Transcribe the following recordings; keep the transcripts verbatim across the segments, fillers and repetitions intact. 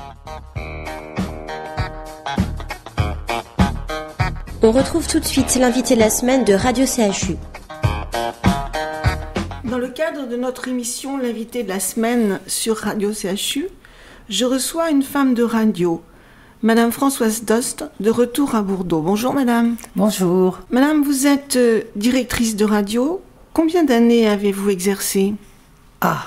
On retrouve tout de suite l'invité de la semaine de Radio C H U. Dans le cadre de notre émission L'invité de la semaine sur Radio C H U, je reçois une femme de radio, Madame Françoise Dost, de retour à Bordeaux. Bonjour Madame. Bonjour. Madame, vous êtes euh, directrice de radio. Combien d'années avez-vous exercé ? Ah,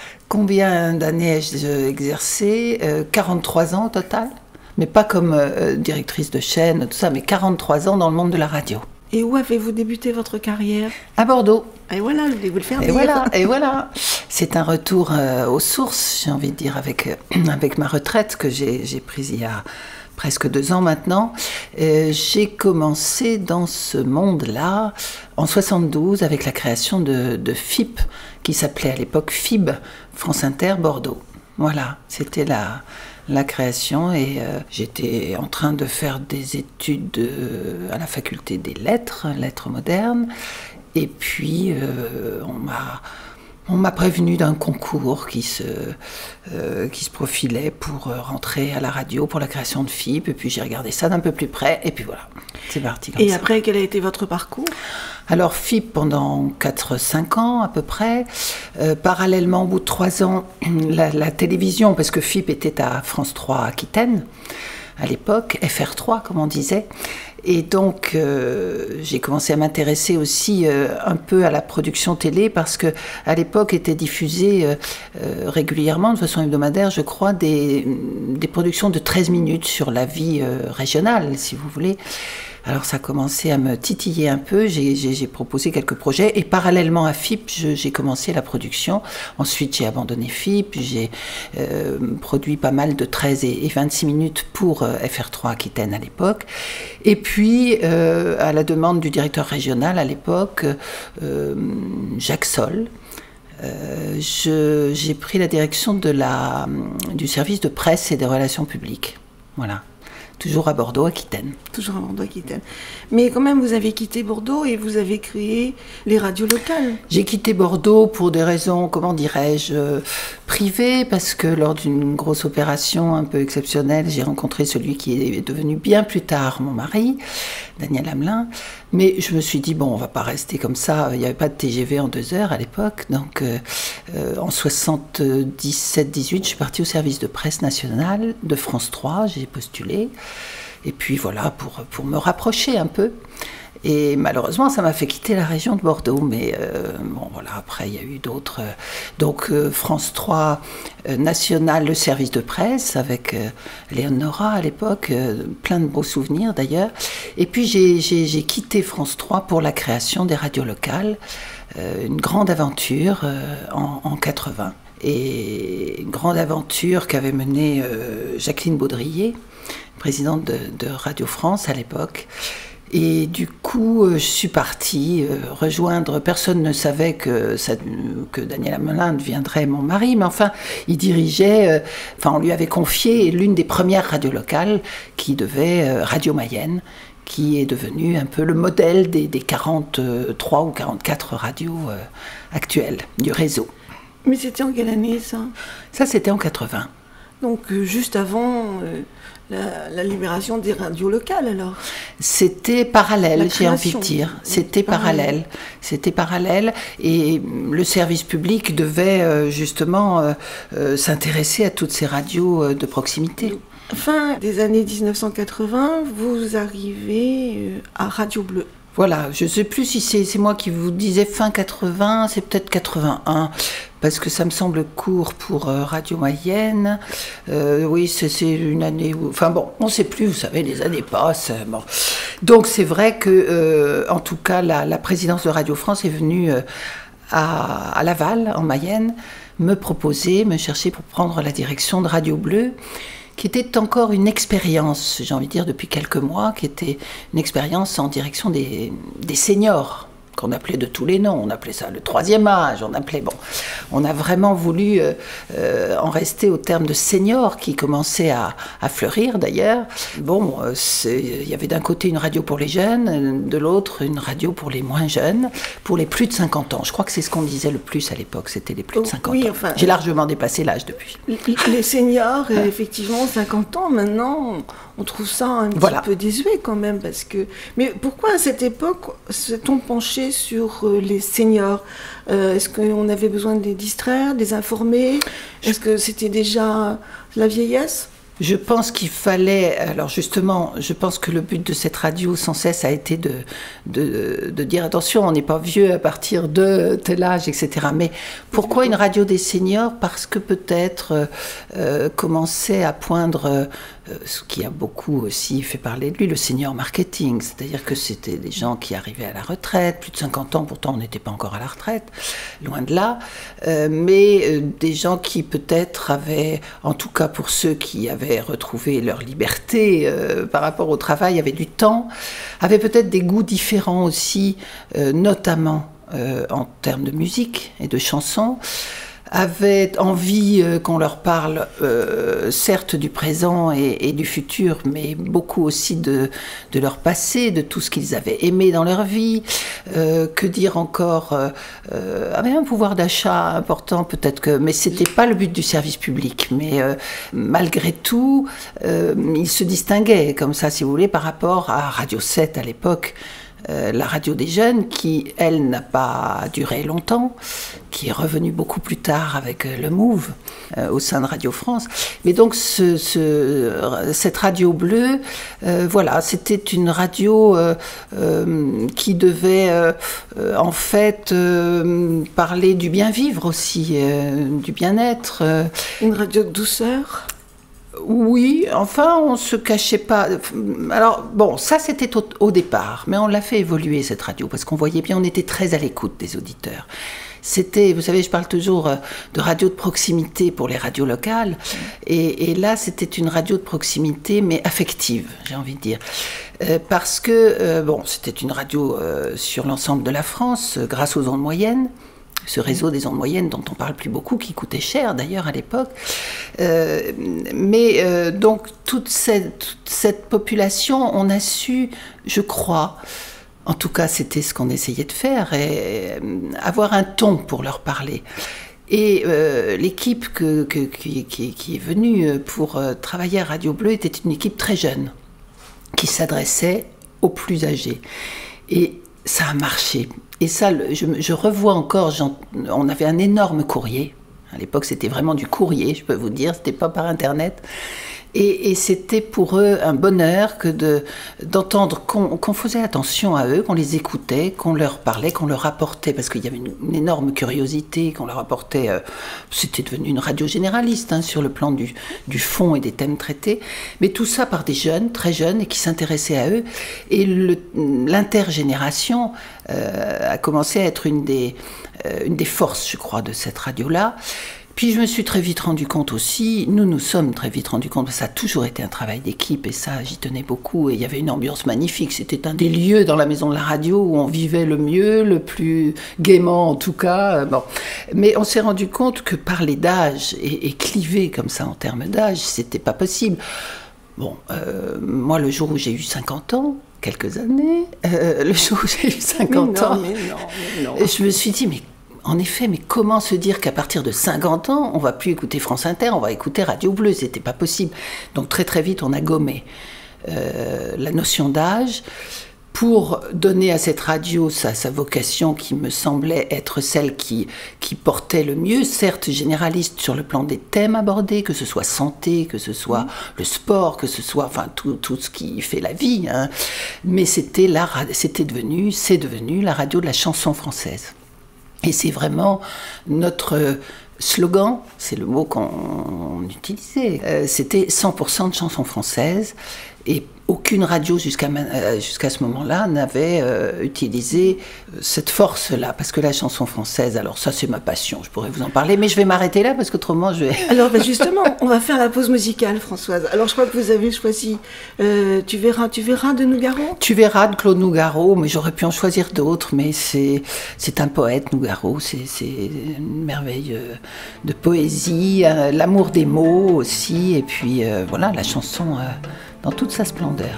combien d'années ai-je exercé ? euh, quarante-trois ans au total. Mais pas comme euh, directrice de chaîne, tout ça, mais quarante-trois ans dans le monde de la radio. Et où avez-vous débuté votre carrière ? À Bordeaux. Et voilà, je voulais vous le faire Et dire. voilà, et voilà. C'est un retour euh, aux sources, j'ai envie de dire, avec, euh, avec ma retraite que j'ai, j'ai prise il y a presque deux ans maintenant. Euh, j'ai commencé dans ce monde-là en soixante-douze avec la création de, de F I B, qui s'appelait à l'époque F I B, France Inter Bordeaux. Voilà, c'était la... la création et euh, j'étais en train de faire des études euh, à la faculté des lettres, lettres modernes, et puis euh, on m'a on m'a prévenu d'un concours qui se euh, qui se profilait pour euh, rentrer à la radio pour la création de F I B, et puis j'ai regardé ça d'un peu plus près et puis voilà, c'est parti comme Et ça. après, quel a été votre parcours ? Alors F I B pendant quatre cinq ans à peu près. Euh, parallèlement, au bout de trois ans, la, la télévision, parce que F I B était à France trois Aquitaine à l'époque, F R trois comme on disait. Et donc euh, j'ai commencé à m'intéresser aussi euh, un peu à la production télé, parce que à l'époque étaient diffusées euh, euh, régulièrement, de façon hebdomadaire, je crois, des, des productions de treize minutes sur la vie euh, régionale, si vous voulez. Alors ça a commencé à me titiller un peu, j'ai, j'ai, j'ai proposé quelques projets et parallèlement à F I B, je, j'ai commencé la production. Ensuite j'ai abandonné F I B, j'ai euh, produit pas mal de treize et vingt-six minutes pour euh, F R trois Aquitaine à l'époque. Et puis euh, à la demande du directeur régional à l'époque, euh, Jacques Sol, euh, je, j'ai pris la direction de la, du service de presse et des relations publiques. Voilà. Toujours à Bordeaux, Aquitaine. Toujours à Bordeaux, Aquitaine. Mais quand même, vous avez quitté Bordeaux et vous avez créé les radios locales. J'ai quitté Bordeaux pour des raisons, comment dirais-je, euh, privées, parce que lors d'une grosse opération un peu exceptionnelle, j'ai rencontré celui qui est devenu bien plus tard mon mari, Daniel Hamelin. Mais je me suis dit, bon, on va pas rester comme ça. Il n'y avait pas de T G V en deux heures à l'époque. Donc, euh, euh, en soixante-dix-sept dix-huit, je suis partie au service de presse nationale de France trois. J'ai postulé. Et puis voilà, pour, pour me rapprocher un peu. Et malheureusement, ça m'a fait quitter la région de Bordeaux. Mais euh, bon, voilà, après, il y a eu d'autres. Euh, donc, euh, France trois euh, National, le service de presse, avec euh, Léonora à l'époque, euh, plein de beaux souvenirs d'ailleurs. Et puis, j'ai, j'ai, j'ai quitté France trois pour la création des radios locales. Euh, une grande aventure euh, en, en quatre-vingts. Et une grande aventure qu'avait menée euh, Jacqueline Baudrier, présidente de, de Radio France à l'époque. Et du coup, euh, je suis partie euh, rejoindre, personne ne savait que, ça, que Daniel Hamelin deviendrait mon mari, mais enfin, il dirigeait, euh, enfin, on lui avait confié l'une des premières radios locales qui devait, euh, Radio Mayenne, qui est devenue un peu le modèle des, des quarante-trois ou quarante-quatre radios euh, actuelles du réseau. Mais c'était en quelle année, ça ? Ça, c'était en quatre-vingts. Donc, euh, juste avant euh, la, la libération des radios locales, alors ? C'était parallèle, j'ai envie de dire. C'était parallèle. parallèle. C'était parallèle. Et le service public devait euh, justement euh, euh, s'intéresser à toutes ces radios euh, de proximité. Fin des années dix-neuf cent quatre-vingts, vous arrivez euh, à Radio Bleu. Voilà, je ne sais plus si c'est, c'est moi qui vous disais fin quatre-vingts, c'est peut-être quatre-vingt-un, parce que ça me semble court pour euh, Radio Mayenne. Euh, oui, c'est, c'est une année où... Enfin bon, on ne sait plus, vous savez, les années passent. Bon. Donc c'est vrai que, euh, en tout cas, la, la présidence de Radio France est venue euh, à, à Laval, en Mayenne, me proposer, me chercher pour prendre la direction de Radio Bleu, qui était encore une expérience, j'ai envie de dire, depuis quelques mois, qui était une expérience en direction des, des seniors, qu'on appelait de tous les noms. On appelait ça le troisième âge, on appelait, bon, on a vraiment voulu euh, euh, en rester au terme de senior qui commençait à, à fleurir d'ailleurs. Bon, euh, il y avait d'un côté une radio pour les jeunes, de l'autre une radio pour les moins jeunes, pour les plus de cinquante ans. Je crois que c'est ce qu'on disait le plus à l'époque, c'était les plus de cinquante oui, ans. Enfin, j'ai largement dépassé l'âge depuis. Les seniors, effectivement, cinquante ans, maintenant, on trouve ça un petit voilà. peu désuet quand même. Parce que... Mais pourquoi à cette époque s'est-on penché sur les seniors ? euh, Est-ce qu'on avait besoin de les distraire, de les informer ? Est-ce que c'était déjà la vieillesse ? Je pense qu'il fallait, alors justement, je pense que le but de cette radio sans cesse a été de, de, de dire attention, on n'est pas vieux à partir de tel âge, et cetera. Mais pourquoi une radio des seniors ? Parce que peut-être euh, commençait à poindre euh, ce qui a beaucoup aussi fait parler de lui, le senior marketing. C'est-à-dire que c'était des gens qui arrivaient à la retraite, plus de cinquante ans, pourtant on n'était pas encore à la retraite, loin de là, euh, mais euh, des gens qui peut-être avaient, en tout cas pour ceux qui avaient retrouvé leur liberté euh, par rapport au travail, avaient du temps, avaient peut-être des goûts différents aussi, euh, notamment euh, en termes de musique et de chansons, avaient envie euh, qu'on leur parle, euh, certes du présent et, et du futur, mais beaucoup aussi de, de leur passé, de tout ce qu'ils avaient aimé dans leur vie. Euh, que dire encore euh, euh, avait un pouvoir d'achat important, peut-être que, mais c'était pas le but du service public. Mais euh, malgré tout, euh, ils se distinguaient comme ça, si vous voulez, par rapport à Radio sept à l'époque. Euh, la radio des jeunes, qui, elle, n'a pas duré longtemps, qui est revenue beaucoup plus tard avec euh, le Move, euh, au sein de Radio France. Mais donc, ce, ce, cette radio bleue, euh, voilà, c'était une radio euh, euh, qui devait, euh, euh, en fait, euh, parler du bien-vivre aussi, euh, du bien-être. Euh. Une radio de douceur ? Oui, enfin, on ne se cachait pas. Alors, bon, ça, c'était au, au départ, mais on l'a fait évoluer, cette radio, parce qu'on voyait bien, on était très à l'écoute des auditeurs. C'était, vous savez, je parle toujours de radio de proximité pour les radios locales, et, et là, c'était une radio de proximité, mais affective, j'ai envie de dire. Euh, parce que, euh, bon, c'était une radio euh, sur l'ensemble de la France, euh, grâce aux ondes moyennes, ce réseau des ondes moyennes dont on parle plus beaucoup, qui coûtait cher d'ailleurs à l'époque. Euh, mais euh, donc toute cette, toute cette population, on a su, je crois, en tout cas c'était ce qu'on essayait de faire, et, euh, avoir un ton pour leur parler. Et euh, l'équipe que, que, qui, qui, qui est venue pour euh, travailler à Radio Bleu était une équipe très jeune, qui s'adressait aux plus âgés. Et ça a marché. Et ça, je, je revois encore, on avait un énorme courrier. À l'époque, c'était vraiment du courrier, je peux vous dire, c'était pas par Internet. Et, et c'était pour eux un bonheur que de, d'entendre qu'on, qu'on faisait attention à eux, qu'on les écoutait, qu'on leur parlait, qu'on leur apportait, parce qu'il y avait une, une énorme curiosité, qu'on leur apportait. Euh, c'était devenu une radio généraliste, hein, sur le plan du, du fond et des thèmes traités. Mais tout ça par des jeunes, très jeunes, et qui s'intéressaient à eux. Et le, l'intergénération euh, a commencé à être une des, euh, une des forces, je crois, de cette radio-là. Puis je me suis très vite rendu compte aussi, nous nous sommes très vite rendu compte, parce que ça a toujours été un travail d'équipe, et ça j'y tenais beaucoup, et il y avait une ambiance magnifique, c'était un des lieux dans la maison de la radio où on vivait le mieux, le plus gaiement en tout cas. Bon. Mais on s'est rendu compte que parler d'âge et, et cliver comme ça en termes d'âge, c'était pas possible. Bon, euh, moi le jour où j'ai eu cinquante ans, quelques années, euh, le jour où j'ai eu cinquante mais non, ans, mais non, mais non. je me suis dit, mais en effet, mais comment se dire qu'à partir de cinquante ans, on ne va plus écouter France Inter, on va écouter Radio Bleu, c'était pas possible. Donc très très vite, on a gommé euh, la notion d'âge pour donner à cette radio sa, sa vocation qui me semblait être celle qui, qui portait le mieux, certes généraliste sur le plan des thèmes abordés, que ce soit santé, que ce soit mmh. le sport, que ce soit enfin tout, tout ce qui fait la vie, hein. Mais c'était, la, c'était devenu, c'est devenu la radio de la chanson française. Et c'est vraiment notre slogan, c'est le mot qu'on utilisait, euh, c'était cent pour cent de chansons françaises. Et aucune radio jusqu'à euh, jusqu'à ce moment-là n'avait euh, utilisé cette force-là, parce que la chanson française, alors ça c'est ma passion, je pourrais vous en parler, mais je vais m'arrêter là parce qu'autrement je vais... Alors ben justement, on va faire la pause musicale, Françoise. Alors je crois que vous avez choisi euh, Tu verras, tu verras de Nougaro. Tu verras de Claude Nougaro, mais j'aurais pu en choisir d'autres, mais c'est, c'est un poète, Nougaro, c'est, c'est une merveille de poésie, euh, l'amour des mots aussi, et puis euh, voilà, la chanson euh, dans toute sa splendeur.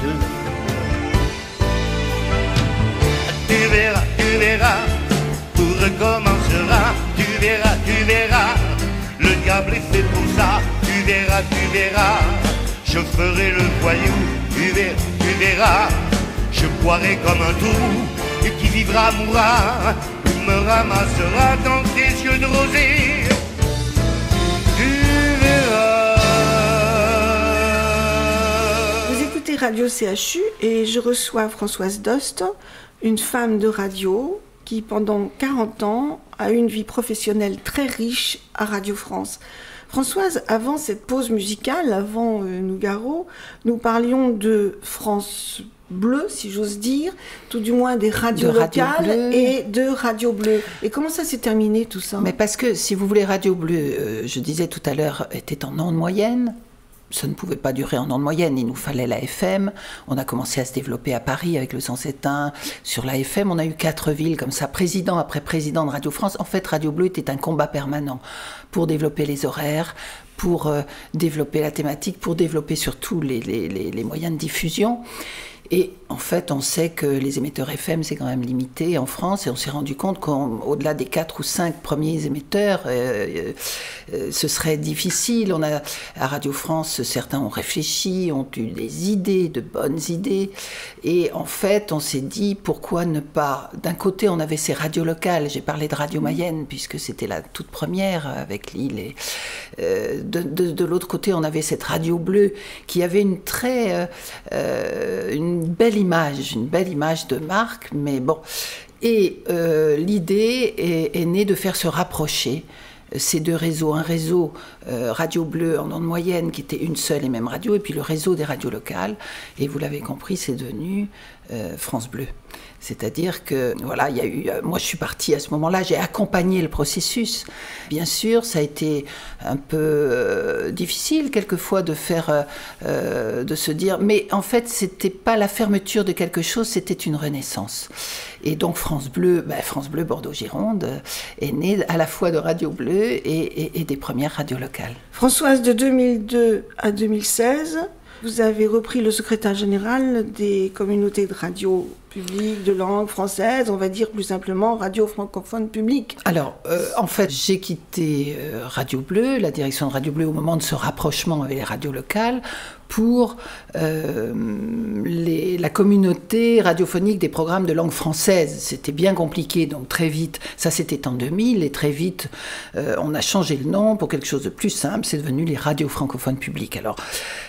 Tu verras, tu verras, tout recommencera. Tu verras, tu verras, le diable est fait pour ça. Tu verras, tu verras, je ferai le voyou. Tu verras, tu verras, je boirai comme un trou. Et qui vivra mourra, tu me ramasseras dans tes yeux de rosée. Tu verras. Vous écoutez Radio C H U et je reçois Françoise Dost, une femme de radio qui, pendant quarante ans, a eu une vie professionnelle très riche à Radio France. Françoise, avant cette pause musicale, avant euh, Nougaro, nous parlions de France Bleu, si j'ose dire, tout du moins des radios de Radio locales Bleu. Et de Radio Bleu. Et comment ça s'est terminé tout ça ? Mais parce que, si vous voulez, Radio Bleu, euh, je disais tout à l'heure, était en onde moyenne. Ça ne pouvait pas durer en onde moyenne, il nous fallait la F M. On a commencé à se développer à Paris avec le cent sept un. Sur la F M, on a eu quatre villes comme ça, président après président de Radio France. En fait, Radio Bleu était un combat permanent pour développer les horaires, pour euh, développer la thématique, pour développer surtout les, les, les, les moyens de diffusion. Et en fait, on sait que les émetteurs F M, c'est quand même limité en France, et on s'est rendu compte qu'au-delà des quatre ou cinq premiers émetteurs, euh, euh, ce serait difficile. On a, à Radio France, certains ont réfléchi, ont eu des idées, de bonnes idées, et en fait, on s'est dit, pourquoi ne pas... D'un côté, on avait ces radios locales, j'ai parlé de Radio Mayenne, puisque c'était la toute première avec Lille, et euh, de, de, de l'autre côté, on avait cette Radio Bleue, qui avait une très... Euh, euh, une une belle image, une belle image de marque, mais bon. Et euh, l'idée est, est née de faire se rapprocher ces deux réseaux. Un réseau euh, Radio Bleu en onde moyenne, qui était une seule et même radio, et puis le réseau des radios locales. Et vous l'avez compris, c'est devenu euh, France Bleu. C'est-à-dire que, voilà, il y a eu... Moi, je suis partie à ce moment-là, j'ai accompagné le processus. Bien sûr, ça a été un peu euh, difficile, quelquefois, de faire... Euh, de se dire... Mais en fait, c'était pas la fermeture de quelque chose, c'était une renaissance. Et donc, France Bleu, ben, France Bleu Bordeaux-Gironde est née à la fois de Radio Bleu et, et, et des premières radios locales. Françoise, de deux mille deux à deux mille seize... Vous avez repris le secrétaire général des communautés de radio publiques de langue française, on va dire plus simplement radio francophone publique. Alors, euh, en fait, j'ai quitté euh, Radio Bleu, la direction de Radio Bleu, au moment de ce rapprochement avec les radios locales, pour euh, les, la communauté radiophonique des programmes de langue française. C'était bien compliqué, donc très vite, ça c'était en deux mille, et très vite, euh, on a changé le nom pour quelque chose de plus simple, c'est devenu les radios francophones publiques. Alors,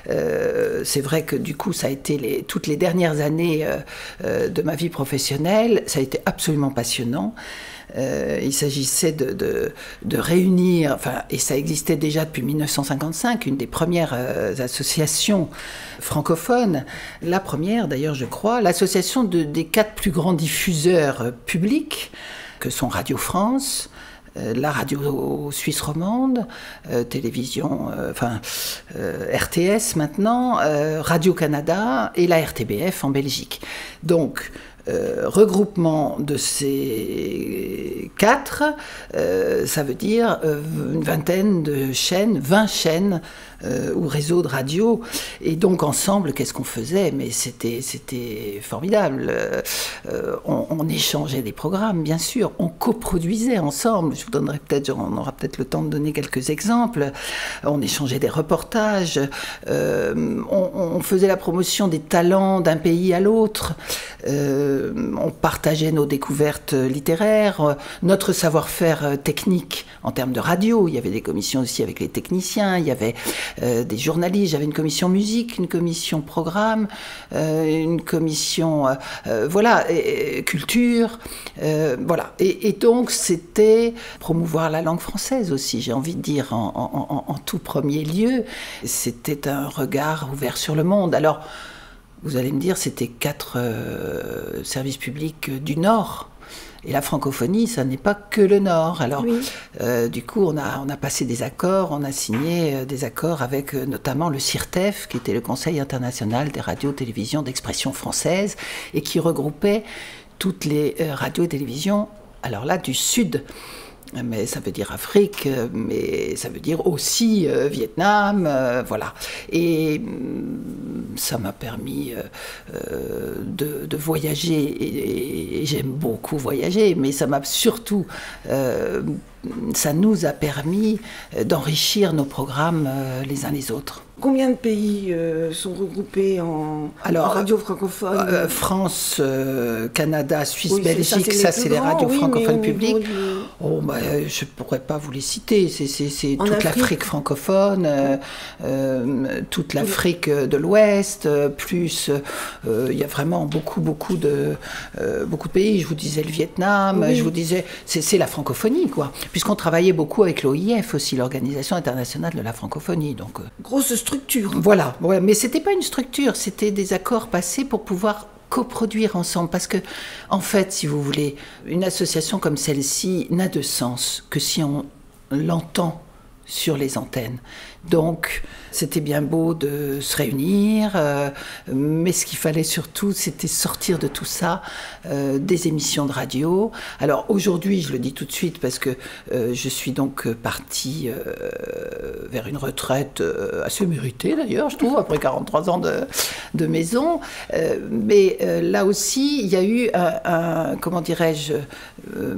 euh, c'est vrai que du coup, ça a été les, toutes les dernières années euh, euh, de ma vie professionnelle, ça a été absolument passionnant. Euh, il s'agissait de, de, de réunir, enfin, et ça existait déjà depuis mille neuf cent cinquante-cinq, une des premières euh, associations francophones, la première d'ailleurs je crois, l'association de, des quatre plus grands diffuseurs euh, publics, que sont Radio France, euh, la radio suisse romande, euh, télévision, euh, enfin euh, R T S maintenant, euh, Radio-Canada et la R T B F en Belgique. Donc, Euh, regroupement de ces quatre, euh, ça veut dire euh, une vingtaine de chaînes, vingt chaînes euh, ou réseaux de radio. Et donc ensemble, qu'est-ce qu'on faisait ? Mais c'était, c'était formidable. Euh, on, on échangeait des programmes, bien sûr. On coproduisait ensemble. Je vous donnerai peut-être, on aura peut-être le temps de donner quelques exemples. On échangeait des reportages. Euh, on, on faisait la promotion des talents d'un pays à l'autre. Euh, on partageait nos découvertes littéraires, notre savoir-faire technique en termes de radio. Il y avait des commissions aussi avec les techniciens, il y avait euh, des journalistes, j'avais une commission musique, une commission programme, euh, une commission euh, voilà, et, et, culture, euh, voilà. Et, et donc c'était promouvoir la langue française aussi, j'ai envie de dire, en, en, en, en tout premier lieu. C'était un regard ouvert sur le monde. Alors, Vous allez me dire, c'était quatre euh, services publics du Nord. Et la francophonie, ça n'est pas que le Nord. Alors, oui. euh, du coup, on a, on a passé des accords, on a signé euh, des accords avec euh, notamment le CIRTEF, qui était le Conseil international des radios et télévisions d'expression française, et qui regroupait toutes les euh, radios et télévisions, alors là, du Sud. Mais ça veut dire Afrique, mais ça veut dire aussi euh, Vietnam, euh, voilà. Et euh, ça m'a permis euh, de, de voyager, et, et j'aime beaucoup voyager, mais ça m'a surtout, euh, ça nous a permis d'enrichir nos programmes euh, les uns les autres. Combien de pays euh, sont regroupés en, Alors, en radio francophone euh, France, euh, Canada, Suisse, oui, Belgique, ça c'est les, les radios oui, francophones publiques. Du... Oh, bah, je ne pourrais pas vous les citer. C'est, c'est, c'est toute l'Afrique francophone, euh, euh, toute l'Afrique de l'Ouest, plus il euh, y a vraiment beaucoup, beaucoup de, euh, beaucoup de pays. Je vous disais le Vietnam, oui. je vous disais, c'est, c'est la francophonie, quoi. Puisqu'on travaillait beaucoup avec l'O I F aussi, l'Organisation internationale de la francophonie. Donc, euh, grosse structure. Voilà, ouais, mais c'était pas une structure, c'était des accords passés pour pouvoir coproduire ensemble. Parce que, en fait, si vous voulez, une association comme celle-ci n'a de sens que si on l'entend sur les antennes. Donc, c'était bien beau de se réunir, euh, mais ce qu'il fallait surtout, c'était sortir de tout ça euh, des émissions de radio. Alors aujourd'hui, je le dis tout de suite, parce que euh, je suis donc partie euh, vers une retraite euh, assez méritée d'ailleurs, je trouve, après quarante-trois ans de, de maison. Euh, mais euh, là aussi, il y a eu un, un comment dirais-je, euh,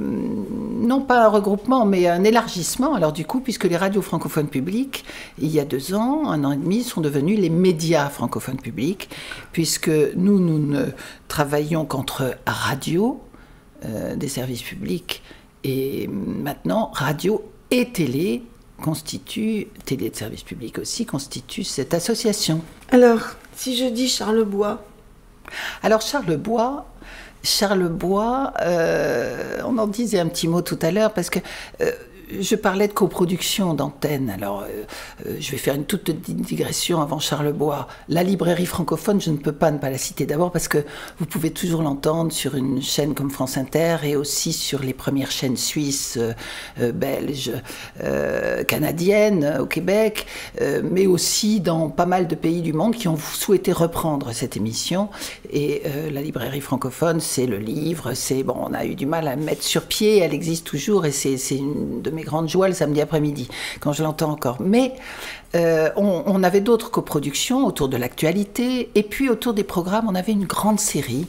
non pas un regroupement, mais un élargissement. Alors du coup, puisque les radios francophones publiques, il y a deux ans, un an et demi, sont devenus les médias francophones publics, puisque nous, nous ne travaillons qu'entre radio, euh, des services publics, et maintenant, radio et télé constituent, télé de services publics aussi, constituent cette association. Alors, si je dis Charlebois Alors, Charlebois... Charlebois, euh, on en disait un petit mot tout à l'heure, parce que... Euh, je parlais de coproduction d'antennes. Alors, euh, euh, je vais faire une toute petite digression avant Charlebois. La librairie francophone, je ne peux pas ne pas la citer. D'abord parce que vous pouvez toujours l'entendre sur une chaîne comme France Inter et aussi sur les premières chaînes suisses, euh, euh, belges, euh, canadiennes euh, au Québec, euh, mais aussi dans pas mal de pays du monde qui ont souhaité reprendre cette émission. Et euh, la librairie francophone, c'est le livre. C'est, bon, on a eu du mal à mettre sur pied. Elle existe toujours et c'est, c'est une de mes grande joie le samedi après-midi, quand je l'entends encore. Mais euh, on, on avait d'autres coproductions autour de l'actualité, et puis autour des programmes, on avait une grande série.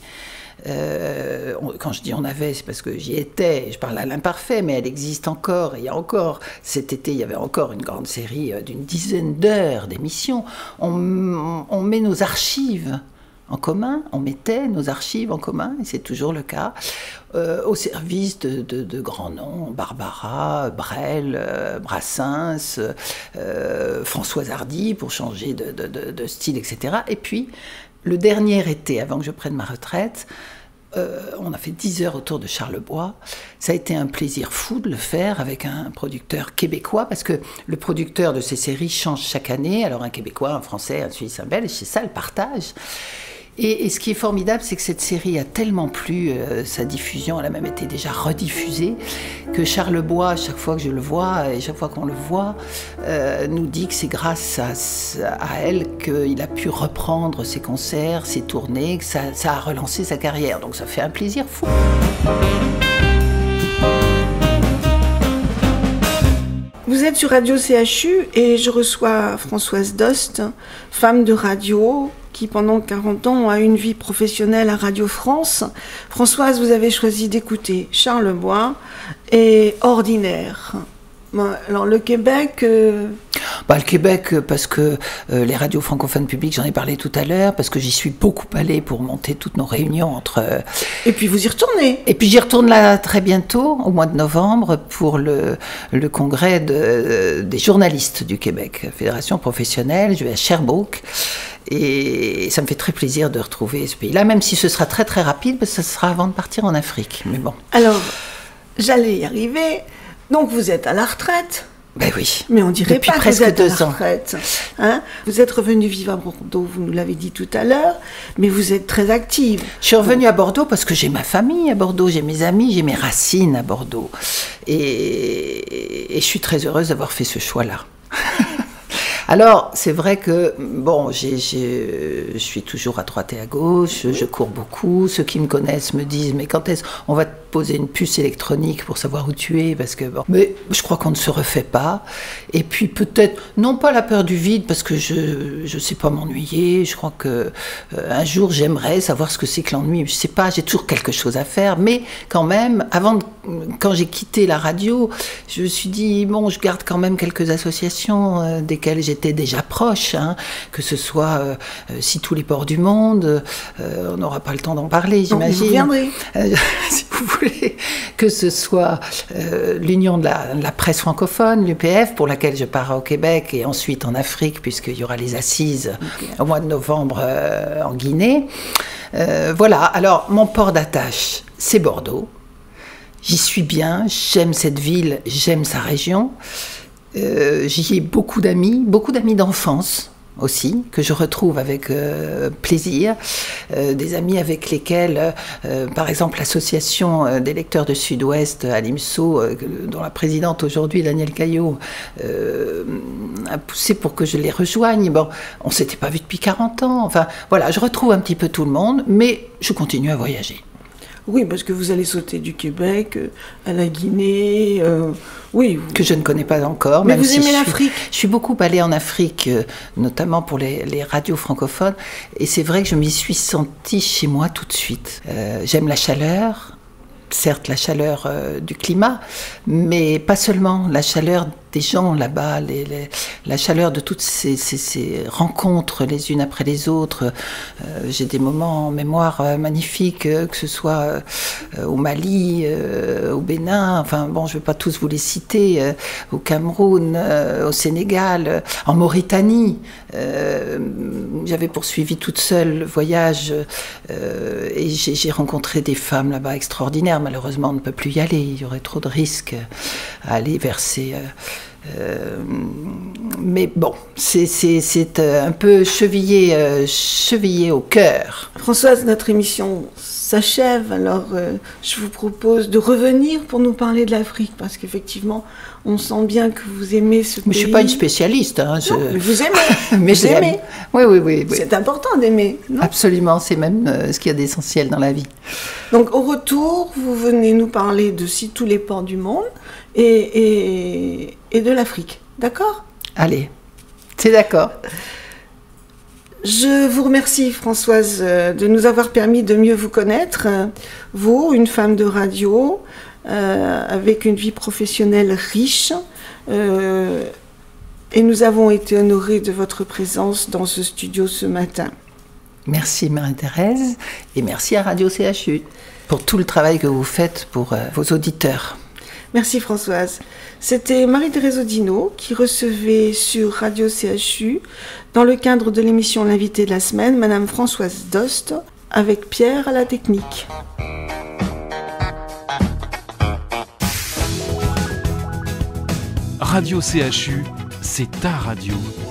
Euh, on, quand je dis on avait, c'est parce que j'y étais, je parle à l'imparfait, mais elle existe encore, et il y a encore, cet été, il y avait encore une grande série d'une dizaine d'heures d'émissions. On, on, on met nos archives en commun, on mettait nos archives en commun, et c'est toujours le cas, euh, au service de, de, de grands noms, Barbara, Brel, euh, Brassens, euh, Françoise Hardy, pour changer de, de, de, de style, et cetera. Et puis, le dernier été, avant que je prenne ma retraite, euh, on a fait dix heures autour de Charlebois. Ça a été un plaisir fou de le faire avec un producteur québécois, parce que le producteur de ces séries change chaque année. Alors un Québécois, un Français, un Suisse, un Belge, c'est ça le partage. Et, et ce qui est formidable, c'est que cette série a tellement plu, euh, sa diffusion, elle a même été déjà rediffusée, que Charlebois, à chaque fois que je le vois, et chaque fois qu'on le voit, euh, nous dit que c'est grâce à, à elle qu'il a pu reprendre ses concerts, ses tournées, que ça, ça a relancé sa carrière. Donc ça fait un plaisir fou. Vous êtes sur Radio C H U et je reçois Françoise Dost, femme de radio, qui pendant quarante ans a une vie professionnelle à Radio France. Françoise, vous avez choisi d'écouter Charlebois et Ordinaire. Alors le Québec... Euh... Bah, le Québec, parce que euh, les radios francophones publiques, j'en ai parlé tout à l'heure, parce que j'y suis beaucoup allée pour monter toutes nos réunions entre... Euh... Et puis vous y retournez. Et puis j'y retourne là très bientôt, au mois de novembre, pour le, le congrès de, des journalistes du Québec, Fédération professionnelle. Je vais à Sherbrooke. Et ça me fait très plaisir de retrouver ce pays-là, même si ce sera très très rapide, parce que ce sera avant de partir en Afrique. Mais bon. Alors, j'allais y arriver. Donc vous êtes à la retraite. Ben oui. Mais on dirait Depuis pas presque que vous êtes deux à la ans. retraite. Hein, vous êtes revenu vivre à Bordeaux, vous nous l'avez dit tout à l'heure, mais vous êtes très active. Je suis revenue à Bordeaux parce que j'ai ma famille à Bordeaux, j'ai mes amis, j'ai mes racines à Bordeaux. Et, et je suis très heureuse d'avoir fait ce choix-là. Alors, c'est vrai que, bon, j'ai, j'ai, je suis toujours à droite et à gauche, je cours beaucoup. Ceux qui me connaissent me disent, mais quand est-ce qu'on va te poser une puce électronique pour savoir où tu es, parce que, bon, mais je crois qu'on ne se refait pas. Et puis peut-être, non pas la peur du vide, parce que je ne sais pas m'ennuyer. Je crois que euh, un jour, j'aimerais savoir ce que c'est que l'ennui. Je ne sais pas, j'ai toujours quelque chose à faire. Mais quand même, avant de, quand j'ai quitté la radio, je me suis dit, bon, je garde quand même quelques associations euh, desquelles j'étais déjà proche, hein, que ce soit euh, si tous les ports du monde, euh, on n'aura pas le temps d'en parler, j'imagine. Vous viendrez. Euh, si vous voulez, que ce soit euh, l'Union de la, de la presse francophone, l'U P F, pour laquelle je pars au Québec et ensuite en Afrique, puisqu'il y aura les assises okay. au mois de novembre euh, en Guinée. Euh, voilà, alors mon port d'attache, c'est Bordeaux. J'y suis bien, j'aime cette ville, j'aime sa région. Euh, j'y ai beaucoup d'amis, beaucoup d'amis d'enfance aussi, que je retrouve avec euh, plaisir. Euh, des amis avec lesquels, euh, par exemple, l'association des lecteurs de Sud-Ouest à l'IMSO, euh, dont la présidente aujourd'hui, Danielle Caillot, euh, a poussé pour que je les rejoigne. Bon, on ne s'était pas vu depuis quarante ans. Enfin, voilà, je retrouve un petit peu tout le monde, mais je continue à voyager. Oui, parce que vous allez sauter du Québec à la Guinée, euh, oui. Vous... Que je ne connais pas encore. Mais même vous si aimez je l'Afrique suis, je suis beaucoup allée en Afrique, euh, notamment pour les, les radios francophones, et c'est vrai que je m'y suis sentie chez moi tout de suite. Euh, j'aime la chaleur, certes la chaleur euh, du climat, mais pas seulement la chaleur des gens là-bas, les, les, la chaleur de toutes ces, ces, ces rencontres les unes après les autres. Euh, j'ai des moments en mémoire euh, magnifiques, euh, que ce soit euh, au Mali, euh, au Bénin, enfin bon, je ne vais pas tous vous les citer, euh, au Cameroun, euh, au Sénégal, euh, en Mauritanie. Euh, j'avais poursuivi toute seule le voyage euh, et j'ai, j'ai rencontré des femmes là-bas extraordinaires. Malheureusement, on ne peut plus y aller, il y aurait trop de risques à aller vers ces... Euh, Euh, mais bon, c'est, c'est, c'est un peu chevillé, euh, chevillé au cœur. Françoise, notre émission s'achève, alors euh, je vous propose de revenir pour nous parler de l'Afrique, parce qu'effectivement, on sent bien que vous aimez ce pays. Mais je ne suis pas une spécialiste. Hein, je... Non, mais vous aimez. mais vous aimez. Oui, oui, oui, oui. C'est important d'aimer, non ? Absolument, c'est même euh, ce qu'il y a d'essentiel dans la vie. Donc au retour, vous venez nous parler de si tous les ports du monde et, et, et de l'Afrique, d'accord ? Allez, c'est d'accord. Je vous remercie, Françoise, de nous avoir permis de mieux vous connaître. Vous, une femme de radio, euh, avec une vie professionnelle riche. Euh, et nous avons été honorés de votre présence dans ce studio ce matin. Merci Marie-Thérèse et merci à Radio C H U pour tout le travail que vous faites pour euh, vos auditeurs. Merci Françoise. C'était Marie-Thérèse Audineau qui recevait sur Radio C H U, dans le cadre de l'émission L'invité de la semaine, Madame Françoise Dost, avec Pierre à la technique. Radio C H U, c'est ta radio.